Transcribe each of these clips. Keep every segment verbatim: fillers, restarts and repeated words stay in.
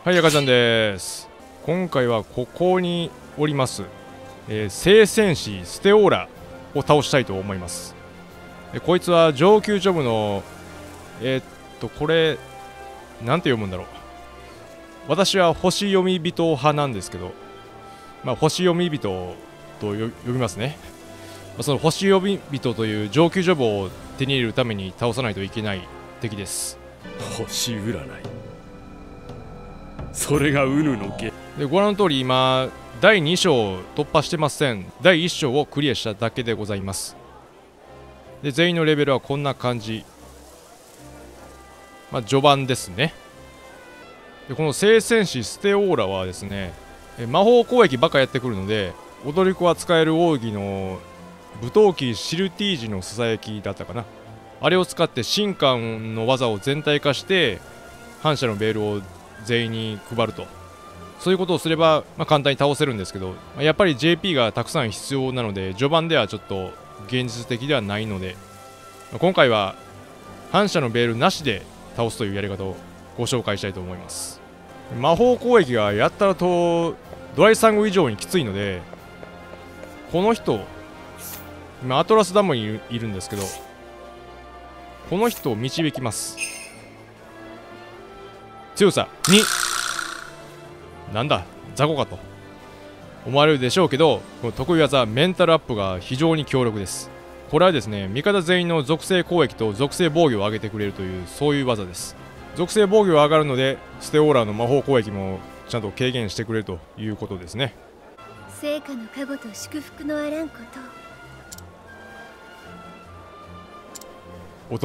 はい、赤ちゃんです。今回はここにおります、えー、聖戦士ステオーラを倒したいと思います。でこいつは上級ジョブのえー、っとこれなんて読むんだろう。私は星読み人派なんですけど、まあ、星読み人と呼びますね。まあ、その星読み人という上級ジョブを手に入れるために倒さないといけない敵です。 星占い、それがウヌのゲでご覧の通り今だいに章突破してません。だいいち章をクリアしただけでございます。で全員のレベルはこんな感じ。まあ序盤ですね。でこの聖戦士ステオーラはですね、魔法攻撃ばかやってくるので、踊り子は使える奥義の武闘機シルティージのささやきだったかな。あれを使って神官の技を全体化して反射のベールを全員に配ると、そういうことをすれば、まあ、簡単に倒せるんですけど、まあ、やっぱり ジェーピー がたくさん必要なので序盤ではちょっと現実的ではないので、まあ、今回は反射のベールなしで倒すというやり方をご紹介したいと思います。魔法攻撃がやったらとドライサンゴ以上にきついので、この人今アトラスダムにいるんですけど、この人を導きます。強さに、なんだ雑魚かと思われるでしょうけど、この得意技メンタルアップが非常に強力です。これはですね、味方全員の属性攻撃と属性防御を上げてくれるという、そういう技です。属性防御が上がるのでステオーラの魔法攻撃もちゃんと軽減してくれるということですね。 成果の加護と祝福のあらんこと。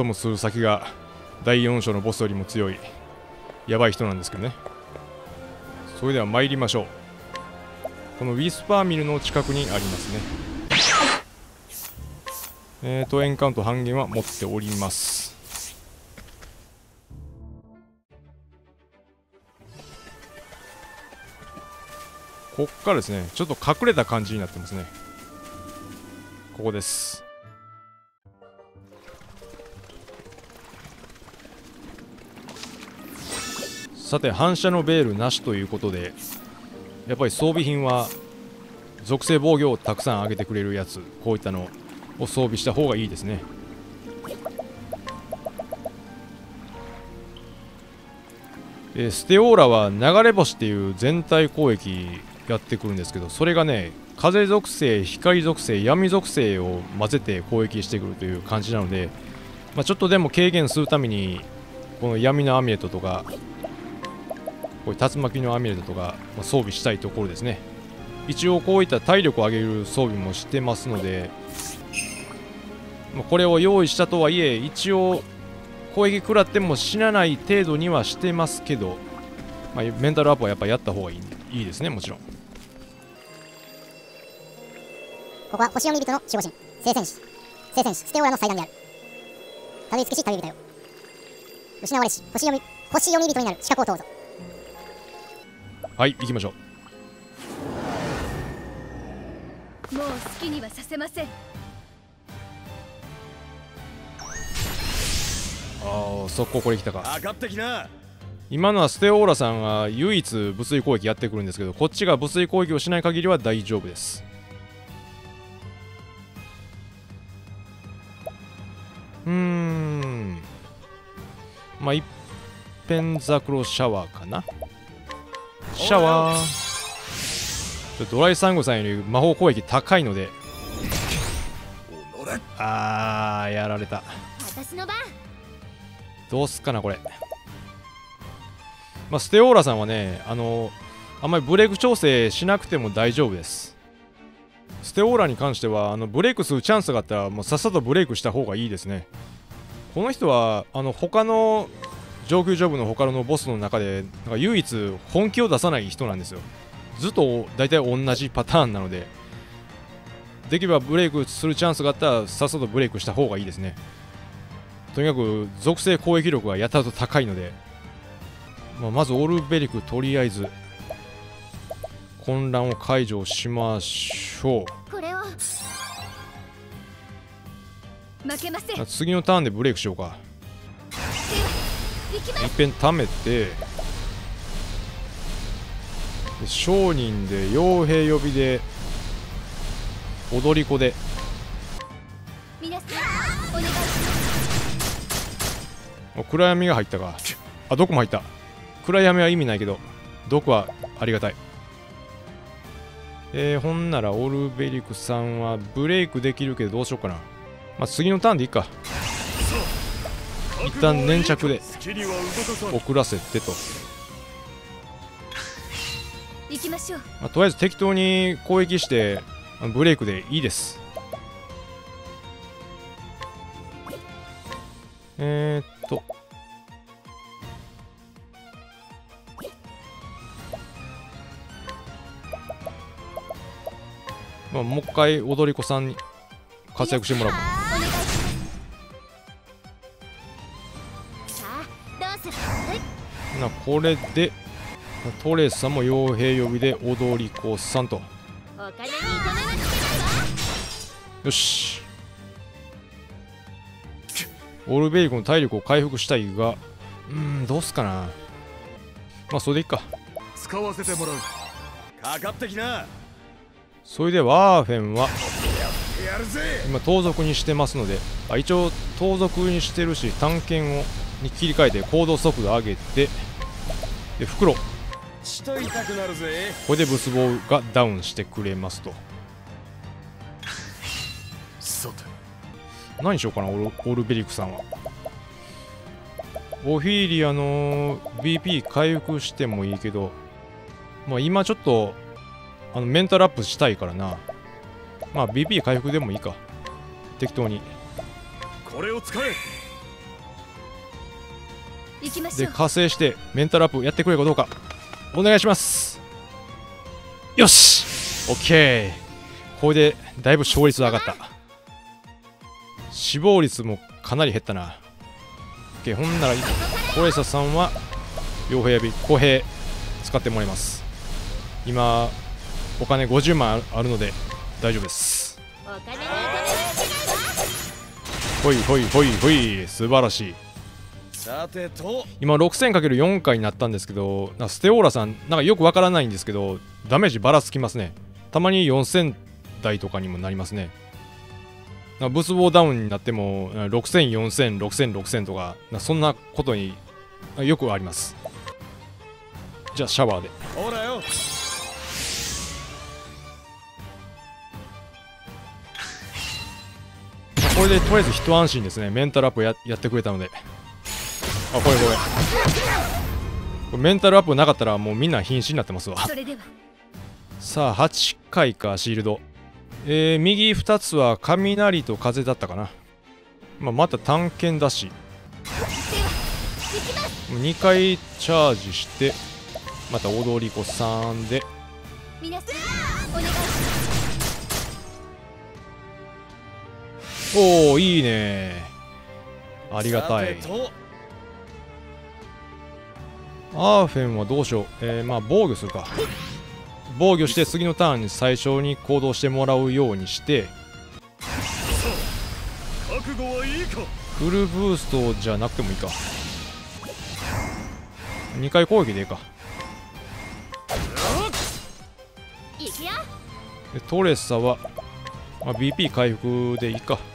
お供する先がだいよん章のボスよりも強いやばい人なんですけどね。それでは参りましょう。このウィスパーミルの近くにありますね。えーとエンカウント半減は持っております。こっからですね、ちょっと隠れた感じになってますね。ここです。さて反射のベールなしということで、やっぱり装備品は属性防御をたくさん上げてくれるやつ、こういったのを装備した方がいいですね。えステオーラは流れ星っていう全体攻撃やってくるんですけど、それがね風属性、光属性、闇属性を混ぜて攻撃してくるという感じなので、まあ、ちょっとでも軽減するためにこの闇のアミュレットとかこういう竜巻のアミュレットとか装備したいところですね。一応こういった体力を上げる装備もしてますので、これを用意したとはいえ一応攻撃食らっても死なない程度にはしてますけど、まあ、メンタルアップはやっぱやった方がいい、いいですね。もちろんここは星読み人の守護神聖戦士聖戦士ステオーラの祭壇である。たどり着けし旅人よ、失われし星読み星読み人になる資格を問うぞ。 はい、行きましょう。もう好きにはさせません。 ああ、速攻これ来たか。 上がってきな。 今のはステオーラさんが唯一物理攻撃やってくるんですけど、こっちが物理攻撃をしない限りは大丈夫です。うーん、まあ一遍ザクロシャワーかな。シャワードライサンゴさんより魔法攻撃高いので、あーやられた。 私の番。 どうすっかなこれ。まあ、ステオーラさんはね、あのあんまりブレイク調整しなくても大丈夫です。ステオーラに関してはあのブレイクするチャンスがあったらもうさっさとブレイクした方がいいですね。この人はあの他の上級ジョブの他のボスの中でなんか唯一本気を出さない人なんですよ。ずっと大体同じパターンなので、できればブレイクするチャンスがあったらさっさとブレイクした方がいいですね。とにかく属性攻撃力がやたらと高いので、まあ、まずオルベリクとりあえず混乱を解除しましょう。 これを負けません。 次のターンでブレイクしようか。いっぺん貯めて商人で傭兵予備で踊り子で皆さんお願いしお暗闇が入ったか。あ、毒も入った。暗闇は意味ないけど毒はありがたい。えー、ほんならオルベリクさんはブレイクできるけどどうしようかな。まあ次のターンでいいか。一旦粘着で遅らせてと。 行きましょう。 まあ、とりあえず適当に攻撃してブレイクでいいです。えー、っとまあ、もう一回踊り子さんに活躍してもらおうかな。 お願いします。さあどうする？はいなこれでトレサも傭兵予備で踊り子さんと。 お金に糸目はつけないわ。 よし。オルベリコの体力を回復したいが、うーんどうすかな。まあそれでいいか。 使わせてもらう。かかってきな。 それでワーフェンはやるぜ。 今盗賊にしてますので、あ一応盗賊にしてるし探検をに切り替えて行動速度上げて、で袋血と痛くなるぜ。 これでブスボウがダウンしてくれますと。 さて何しようかな。オル、オルベリクさんはオフィーリアの ビーピー 回復してもいいけど、まあ今ちょっとあのメンタルアップしたいからな。まあ ビーピー 回復でもいいか。適当にこれを使え。 で行きましょう。 加勢してメンタルアップやってくれるかどうかお願いします。よし OK。 これでだいぶ勝率上がった。死亡率もかなり減ったな。 OK。 ほんならコレサさんは傭兵予備公平使ってもらいます。今お金ごじゅうまんあるので大丈夫です。 お金に糸目はつけないわ。 ほいほいほいほい素晴らしい。 さてと今 ろくせんかけるよん 回になったんですけど、なステオーラさんなんかよくわからないんですけどダメージばらつきますね。たまによんせん台とかにもなりますね。なブスボーダウンになってもろくせんよんせんろくせんろくせんとかなそんなことによくあります。じゃあシャワーで。 ほらよ。 これでとりあえず一安心ですね。メンタルアップ や, やってくれたので。あこれこれこれメンタルアップなかったらもうみんな瀕死になってますわ。 それではさあはちかいかシールド。えー、右ふたつは雷と風だったかな。まあ、また探検だしにかいチャージしてまた踊り子さんで皆さんお願いします。 おおいいねありがたい。 さてとアーフェンはどうしよう。えー、まあ防御するか。防御して次のターンに最初に行動してもらうようにして覚悟はいいか。 フルブーストじゃなくてもいいか。にかい攻撃でいいか。 行くよ。 でトレッサは、まあ、ビーピー 回復でいいか。 よ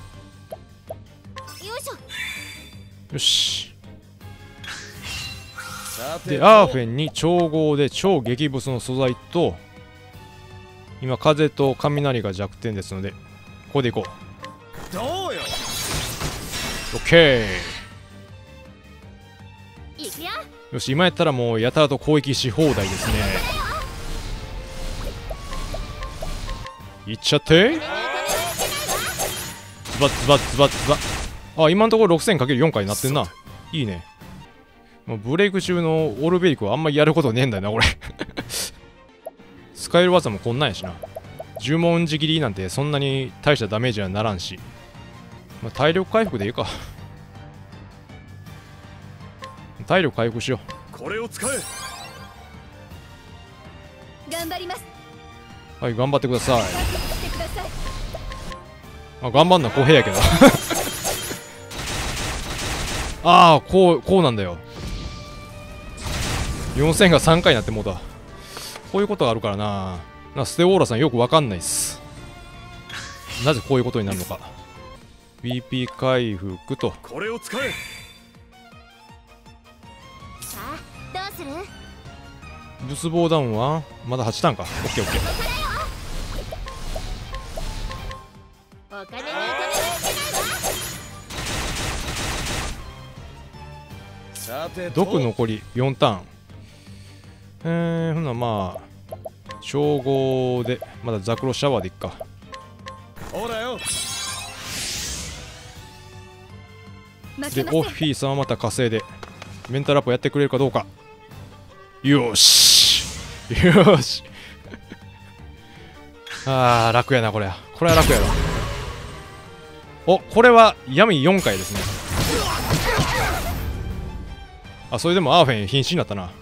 いしょ。 よし。 さてでアーフェンに調合で超激ブスの素材と今風と雷が弱点ですのでここでいこう。 どうよ。 オッケ行くよ。 ー。よし今やったらもうやたらと攻撃し放題ですね。いっちゃってズバッズバッズバッズバッ。あ今のところ ろくせんかけるよん 回になってんな。いいね。もうブレイク中のオルベリクはあんまりやることねえんだよな俺使える技もこんなんやしな。十文字切りなんてそんなに大したダメージはならんし、まあ、体力回復でいいか。体力回復しよこれを使え。 頑張ります。 う。はい頑張ってください。 覚悟してください。 あ頑張んな公平やけどああこうこうなんだよ。よんせんがさんかいになってもうた。 こういうことがあるからな。なステオーラさんよくわかんないっす。なぜこういうことになるのか。 ビーピー 回復とこれを使え。 さあどうする？ ブスボーダウンはまだはちターンか。オッケーオッケー。 お金にお金はいけないわ。 さてと毒残りよんターン。えー、ほなまあ称号でまだザクロシャワーでいっか。 ほらよ。 でオフィーさんはまた火星でメンタルアップやってくれるかどうか。よーしよーしあー楽やなこれ。これは楽やろ。おこれは闇よんかいですね。あそれでもアーフェン瀕死になったな。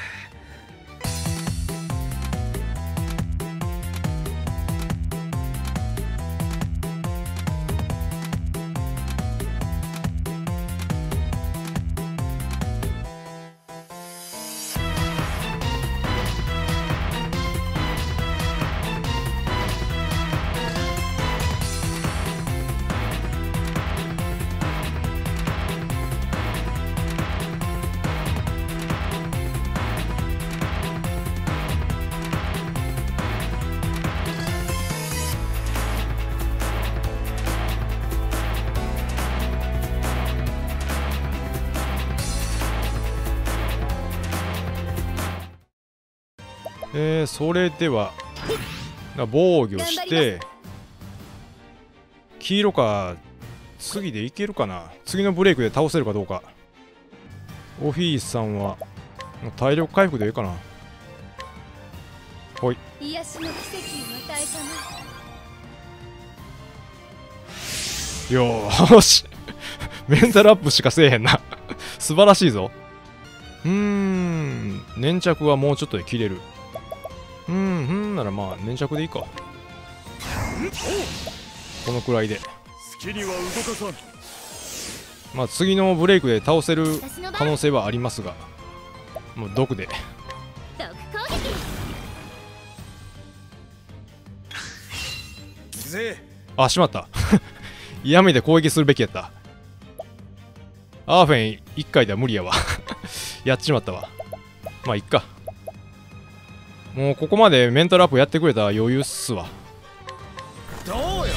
えー、それでは防御して黄色か次でいけるかな。次のブレイクで倒せるかどうか。オフィーさんは体力回復でいいかな。ほい。 癒しの奇跡を与えたな。 よーしメンタルアップしかせえへんな素晴らしいぞ。うーん粘着はもうちょっとで切れる。うーんふんならまあ粘着でいいか。このくらいで好きには動かさん。 まあ次のブレイクで倒せる可能性はありますが、もう毒で毒攻撃。 行くぜ。 あしまった闇で攻撃するべきやった。アーフェンいっかいでは無理やわやっちまったわ。まあいっか。もうここまでメンタルアップやってくれたら余裕っすわ。 どうよ。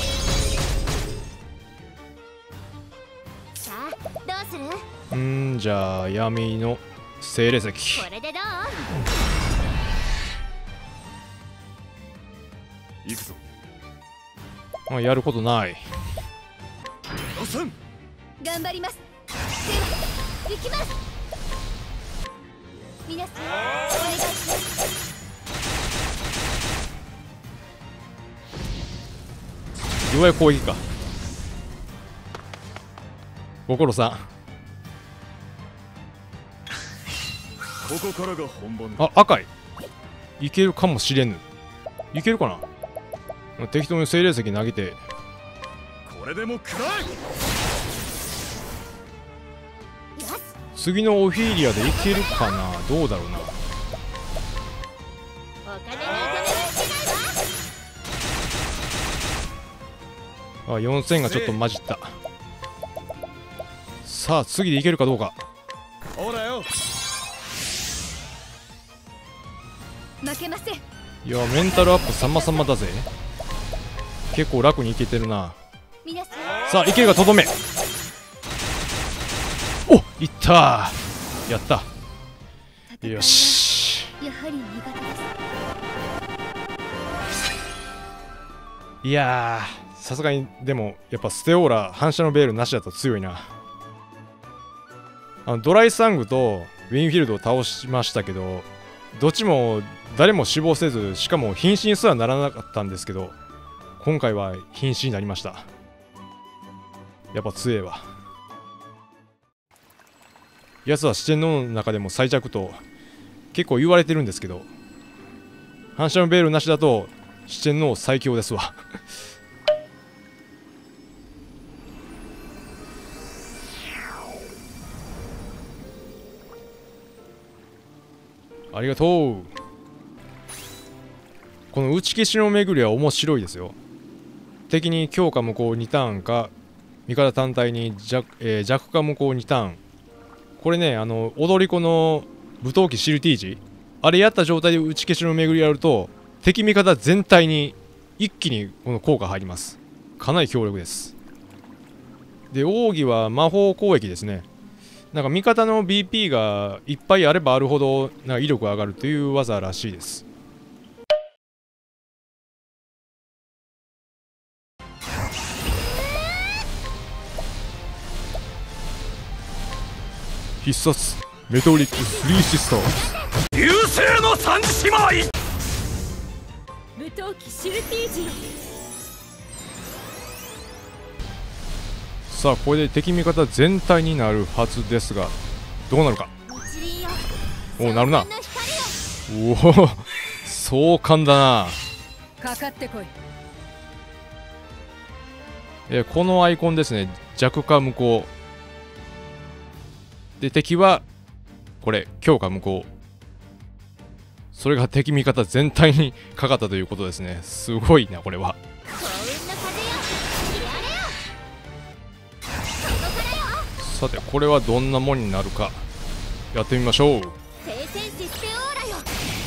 さあどうする？ うーんじゃあ闇の精霊石。 これでどう？ 行くぞ。 まあやることない。 どうすん。 頑張ります。では行きます。皆さんお願いします。 ようやく攻撃か。ご苦労さん。 ここからが本番。 あ赤いいけるかもしれんぬ。いけるかな。適当に精霊石投げてこれでも食らい。 次のオフィリアでいけるかな。どうだろうな。 お金にお金はいけないわ。 あよんせんがちょっと混じった。さあ次でいけるかどうか。 ほらよ。 負けません。 いやメンタルアップ様々だぜ。結構楽にいけてるな。 皆さんさあいけるかとどめ。おいったー。やったよし。 やはり苦手です。 いやーさすがにでもやっぱステオーラ反射のベールなしだと強いな。あのドライサングとウィンフィールドを倒しましたけど、どっちも誰も死亡せず、しかも瀕死にすらならなかったんですけど、今回は瀕死になりました。やっぱ強えわ。やつは四天王の中でも最弱と結構言われてるんですけど、反射のベールなしだと四天王最強ですわありがとう。 この打ち消しの巡りは面白いですよ。敵に強化無効にターンか味方単体に 弱,、えー、弱化無効にターン。これね、あの踊り子の武闘騎シルティージ、あれやった状態で打ち消しの巡りやると敵味方全体に一気にこの効果入ります。かなり強力です。で奥義は魔法攻撃ですね。なんか味方の ビーピー がいっぱいあればあるほどなんか威力が上がるという技らしいです。必殺メトリックスリーシスター流星の三姉妹。 武闘騎シルティージよ。 さあこれで敵味方全体になるはずですがどうなるか。 日輪よ。 おおなるな。 三千の光よ。 おお壮観だな。 かかってこい。 えーこのアイコンですね、弱化無効で敵はこれ強化無効、それが敵味方全体にかかったということですね。すごいなこれは。 幸運の風よ。やれよ。ここからよ。 さてこれはどんなもんになるかやってみましょう。 聖戦士ステオーラよ。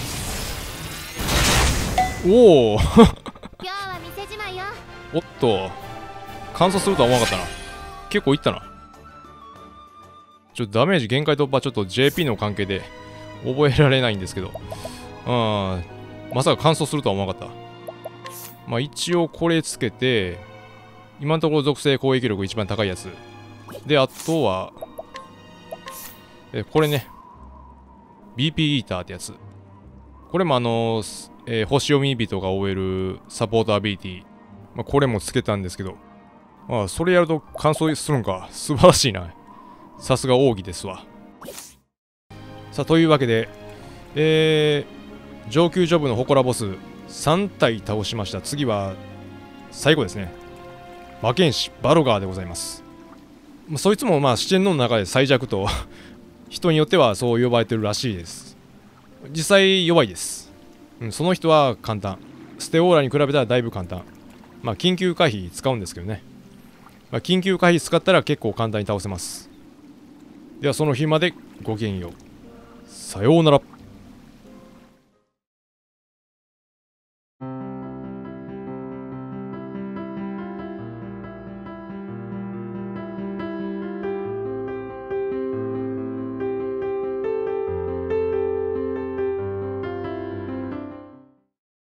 おお今日は店じまいよ。 おっと乾燥するとは思わなかったな。結構いったな。ちょっとダメージ限界突破ちょっと ジェーピー の関係で覚えられないんですけど、あまさか乾燥するとは思わなかった。まあ一応これつけて今のところ属性攻撃力一番高いやつで、あとはえこれね ビーピー イーターってやつ、これもあのーえー、星読み人が終えるサポートアビリティ、まあ、これもつけたんですけど、ああそれやると乾燥するんか。素晴らしいな。さすが奥義ですわ。さあというわけでえー、上級ジョブの祠ボスさん体倒しました。次は最後ですね、魔剣士バロガーでございます。まあ、そいつもまあ四天王の中で最弱と人によってはそう呼ばれてるらしいです。実際弱いです、うん、その人は簡単、ステオーラに比べたらだいぶ簡単。まあ緊急回避使うんですけどね、まあ、緊急回避使ったら結構簡単に倒せます。ではその日までごきげんよう。さようなら。